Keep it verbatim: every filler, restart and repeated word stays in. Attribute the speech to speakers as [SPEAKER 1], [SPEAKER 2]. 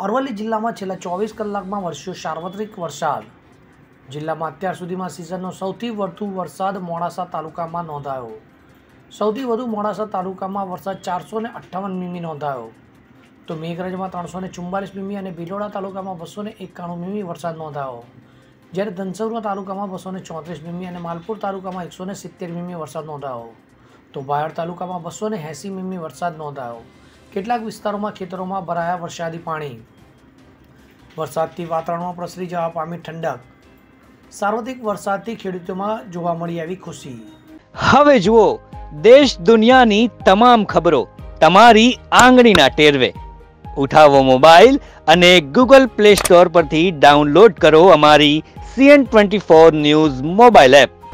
[SPEAKER 1] અરવલ્લી જિલ્લામાં છેલ્લા ચોવીસ કલાકમાં વરસ્યો સાર્વત્રિક વરસાદ। જિલ્લામાં અત્યાર સુધીમાં સિઝનનો સૌથી વધુ વરસાદ મોડાસા તાલુકામાં નોંધાયો। સૌથી વધુ મોડાસા તાલુકામાં વરસાદ ચારસો ને અઠ્ઠાવન મીમી નોંધાયો, તો મેઘરજમાં ત્રણસો ને ચુમ્બાલીસ મીમી અને ભિલોડા તાલુકામાં બસો ને એકાણું મીમી વરસાદ નોંધાયો, જ્યારે ધનસુરા તાલુકામાં બસો ને ચોત્રીસ મીમી અને માલપુર તાલુકામાં એકસો ને સિત્તેર મીમી વરસાદ નોંધાયો, તો બાયડ તાલુકામાં બસો ને એંસી મીમી વરસાદ નોંધાયો। કેટલાક વિસ્તારોમાં ખેતરોમાં ભરાયા વરસાદી પાણી। વરસાદથી વાતાવરણમાં પ્રસરી જવા પામી ઠંડક। સાર્વત્રિક વરસાદથી ખેડૂતોમાં જોવા મળી આવી ખુશી।
[SPEAKER 2] હવે જુઓ દેશ દુનિયાની તમામ ખબરો તમારી આંગળીના ટેરવે। ઉઠાવો મોબાઈલ અને ગૂગલ પ્લે સ્ટોર પરથી ડાઉનલોડ કરો અમારી CN twenty four news mobile app.